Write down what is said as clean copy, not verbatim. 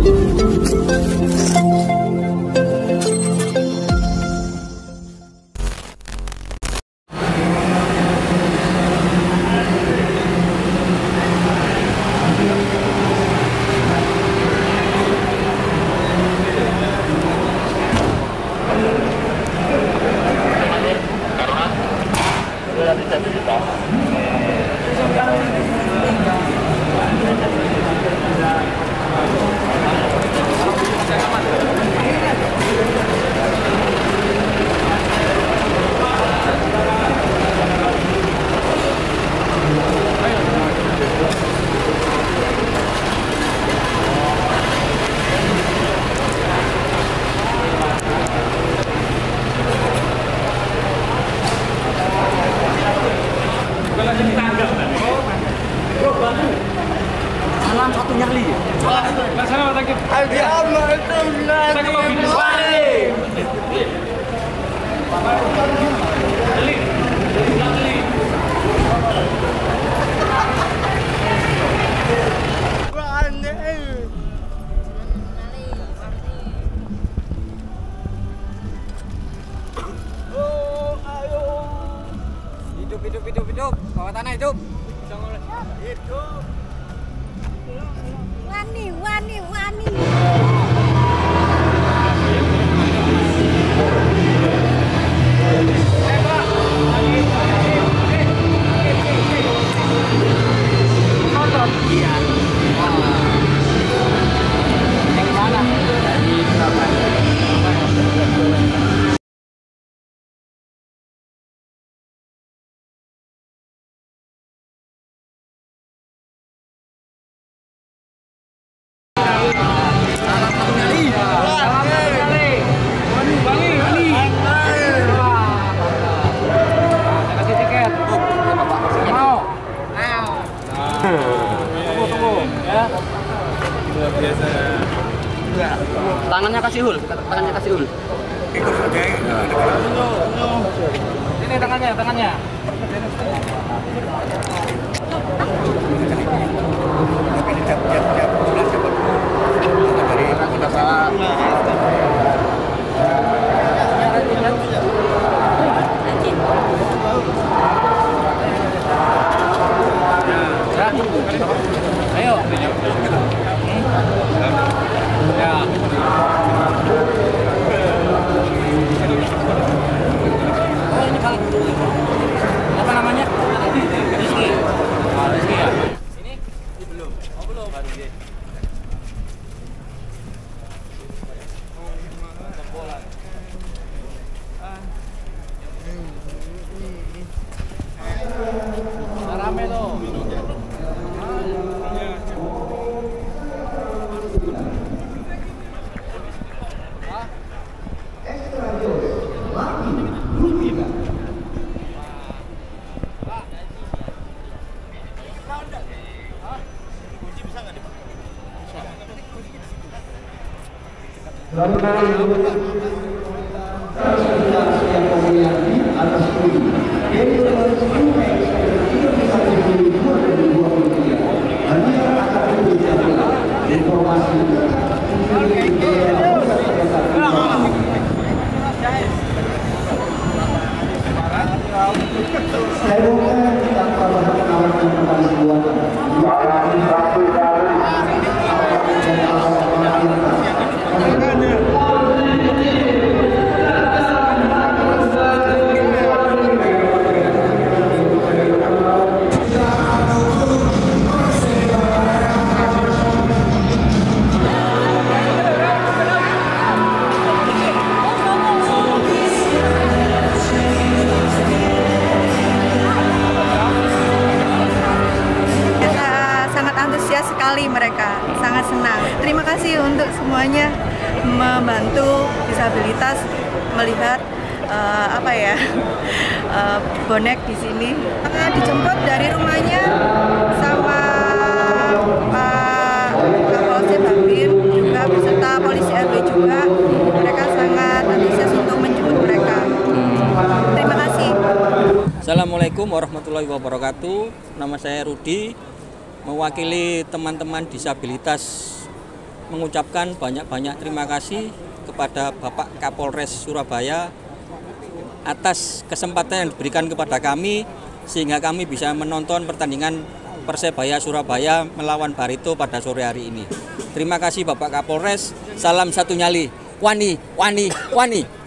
Hidup, bawa tanah hidup. Hidup. Wani. Iya. Yang mana? Dari Surabaya. Biasa. Tangannya kasih hul. Ikut saja. Ini tangannya. Ayo. Ya. Oh, ini balik. Apa namanya? Rizky. Rizky ya. Ini belum. Oh, belum. Baru dia. Rame tuh. Sekali mereka sangat senang. Terima kasih untuk semuanya membantu disabilitas melihat bonek di sini. Dijemput dari rumahnya sama Pak Kapolsek Babin juga beserta polisi RW juga. Mereka sangat antusias untuk menjemput mereka. Terima kasih. Assalamualaikum warahmatullahi wabarakatuh. Nama saya Rudi, mewakili teman-teman disabilitas mengucapkan banyak-banyak terima kasih kepada Bapak Kapolres Surabaya atas kesempatan yang diberikan kepada kami sehingga kami bisa menonton pertandingan Persebaya Surabaya melawan Barito pada sore hari ini. Terima kasih Bapak Kapolres. Salam satu nyali. Wani, wani, wani.